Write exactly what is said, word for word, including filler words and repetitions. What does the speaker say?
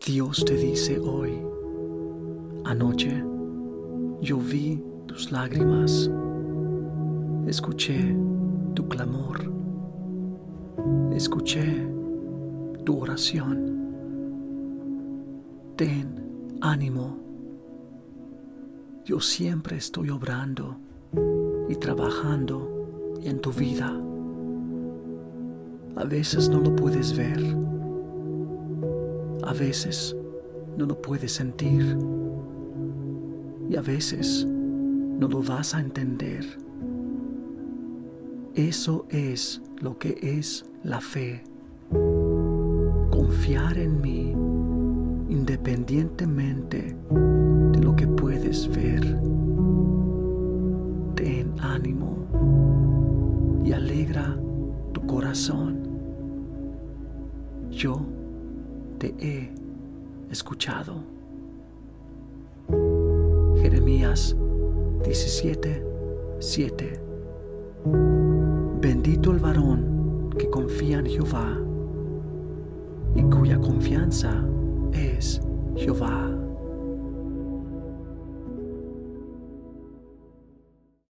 Dios te dice hoy: anoche yo vi tus lágrimas, escuché tu clamor, escuché tu oración. Ten ánimo. Yo siempre estoy obrando y trabajando en tu vida. A veces no lo puedes ver, a veces no lo puedes sentir y a veces no lo vas a entender. Eso es lo que es la fe. Confiar en mí independientemente de lo que puedes ver. Ten ánimo y alegra tu corazón. Yo te he escuchado. Jeremías diecisiete, siete. Bendito el varón que confía en Jehová y cuya confianza es Jehová.